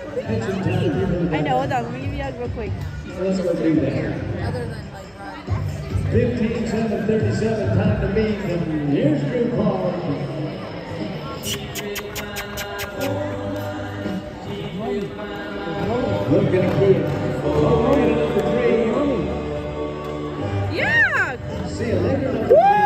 I know, hold on, let me give you a hug real quick. Let's go do that. Other than like run. 15:37, time to meet. And here's Drew Paul. Looking at Quik. Oh, number 3. Yeah! See you later.